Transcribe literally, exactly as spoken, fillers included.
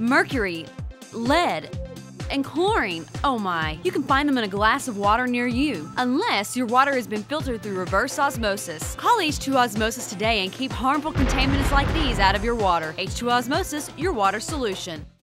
mercury, lead, and chlorine. Oh my, you can find them in a glass of water near you, unless your water has been filtered through reverse osmosis. Call H two Osmosis today and keep harmful contaminants like these out of your water. H two Osmosis, your water solution.